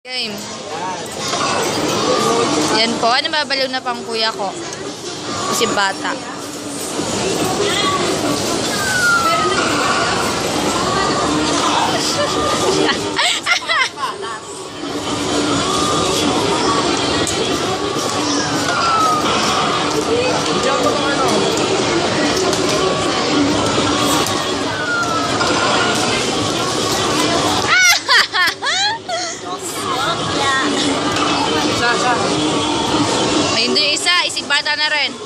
Game. Yan po. Ano babaliw na pang kuya ko? Kasi bata. Ayun doon isa, isig bata na rin.